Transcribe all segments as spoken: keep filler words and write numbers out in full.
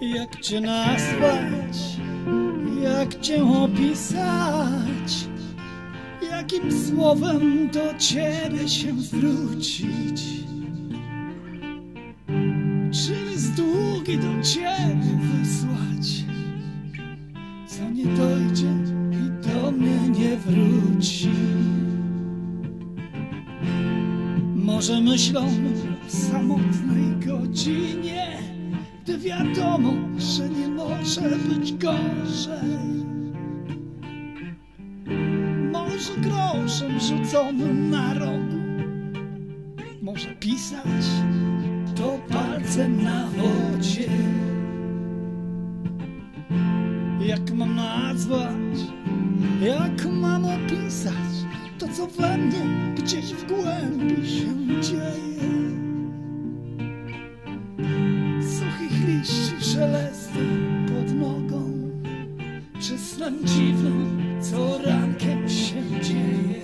Jak cię nazwać, jak cię opisać, jakim słowem do ciebie się zwrócić? Czy list długi do ciebie wysłać, co nie dojdzie i do mnie nie wróci? Może myślą w samotnej godzinie, gdy wiadomo, że nie może być gorzej. Może groszem rzuconym na rogu, może pisać to palcem na wodzie. Jak mam nazwać, jak mam opisać to, co we mnie gdzieś w głębi się dzieje? Suchych liści szelesty pod nogą, czy snem dziwnym, co rankiem się dzieje?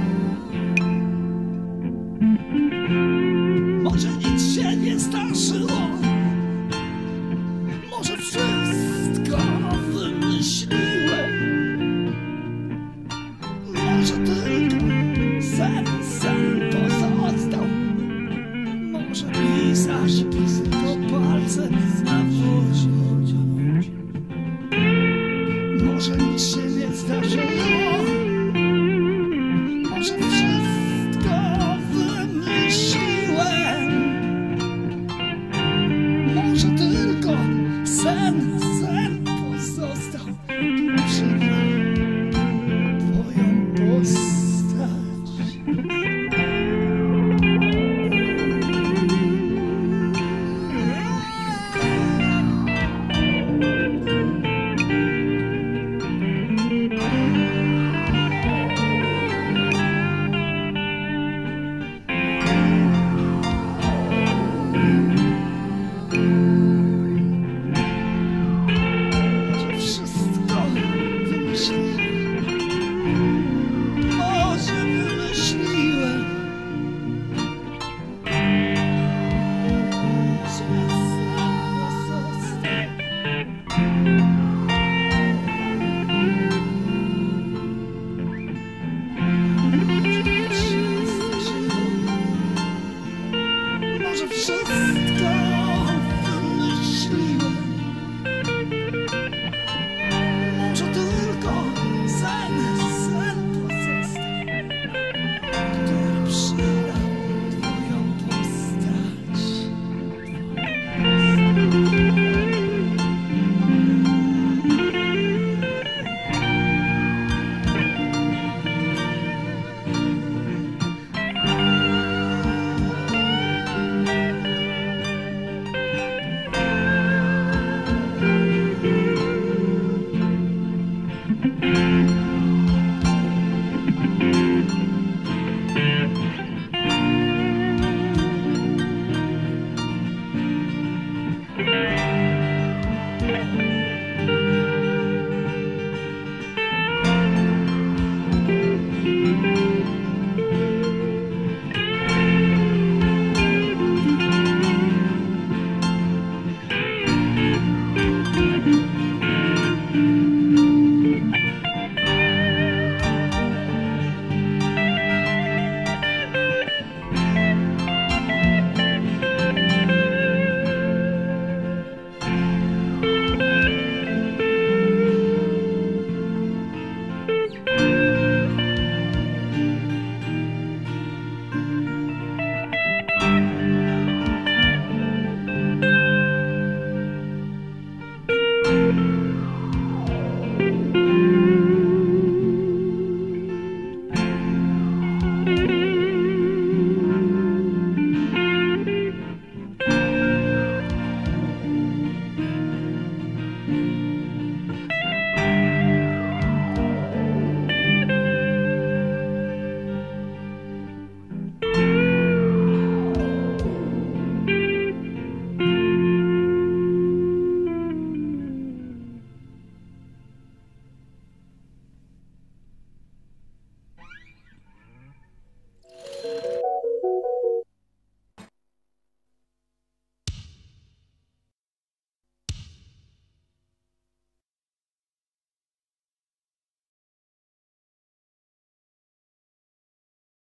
Może nic się nie zdarzyło,